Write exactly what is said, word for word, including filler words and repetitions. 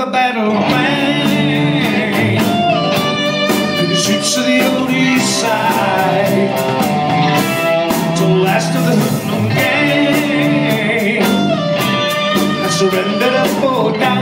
the battle plan through the streets of the old east side, to the last of the hoodlum gang. I surrendered up or down.